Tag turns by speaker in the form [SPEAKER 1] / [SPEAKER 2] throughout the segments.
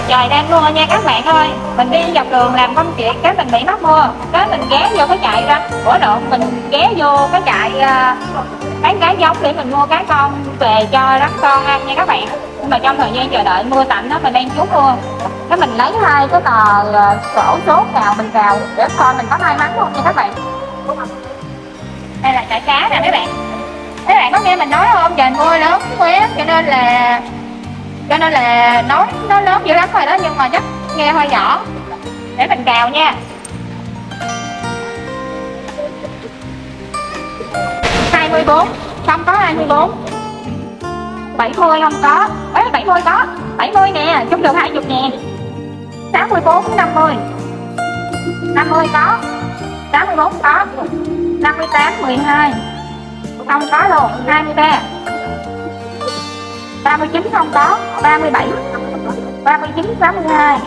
[SPEAKER 1] Trời đang mưa nha các bạn ơi. Mình đi dọc đường làm công chuyện cái mình bị mắc mưa. Cái mình ghé vô cái trại ra. Ủa lộn, mình ghé vô cái trại bán cá giống để mình mua cá con về cho rắn con ăn nha các bạn. Nhưng mà trong thời gian chờ đợi mưa tạnh đó mình đang trú mưa. Cái mình lấy hai cái tờ sổ số cào mình cào để coi mình có may mắn không nha các bạn. Đây là trại cá nè mấy bạn. Mấy bạn có nghe mình nói không? Trời mưa lớn quá cho nên là nói nó lớn dữ lắm rồi đó, nhưng mà chắc nghe hơi nhỏ. Để mình cào nha. 24, không có 24. 70 không có. Ấy 70 có. 70 nè, chung được 20 ngàn. 64, 50. 50 có. 64 có. 58, 12. Không có luôn. 23. 39 không có. 37. 39, 62.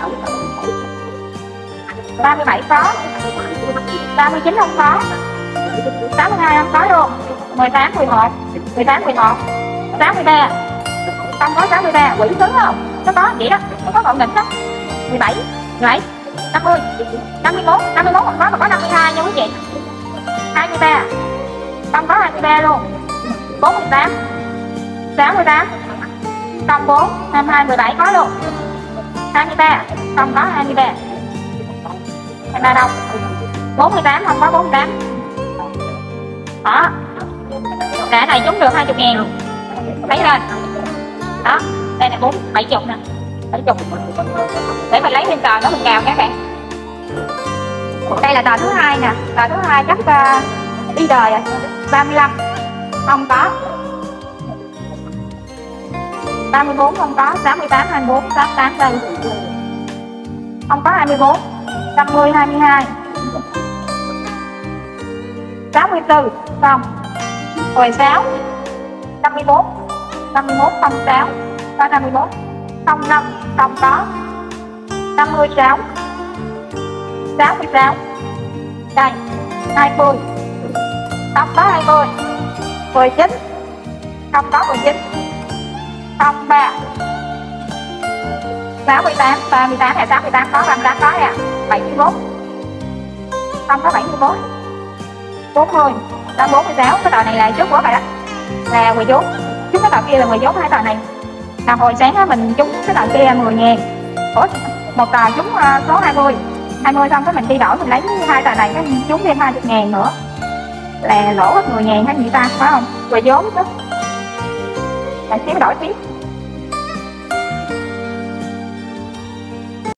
[SPEAKER 1] 37 có. 39 không có. 82 không có luôn. 18, 11. 18, 11. 63. Không có 63. Quỷ sướng không? Nó có vậy đó. Nó có ngọn nghịch đó. 17. 17. 50. 51. 51 không có mà có 52 nha quý vị. 23. Không có 23 luôn. 48. 68. Không 4. 22. 17 có luôn. 23. Không có 23. 23 đâu. 48 không có 48. Đó. Đã này trúng được 20 ngàn. Thấy lên. Đó. Đây là 4, 70 nè. 70. Để mình lấy thêm tờ nữa mình cào các bạn. Đây là tờ thứ hai nè. Tờ thứ hai chắc đi đời rồi. 35. Không có. 34 không có. 68, 24, 68 đây. Không có 24. 50, 22. 64 không. 16. 51. 51 06. Có 51. 05 không có. 56. 66. Đây 20. Không có 20. 19. Không có 19. 03. 68. 38 hay 68 có. 38 có nè. 71. Không có 71. 40. 46. Cái tờ này là trước của vậy đó. Là 10 vốn. Trước cái tờ kia là 10 vốn. Hai tờ này là hồi sáng á mình trúng cái tờ kia 10 ngàn. Ủa, một tờ trúng số 20. 20 xong cái mình đi đổi mình lấy hai tờ này cái trúng thêm 20 ngàn nữa. Là lỗ hết 10 ngàn hay gì ta, phải không? 10 vốn chứ. Lại xíu đổi tiếp.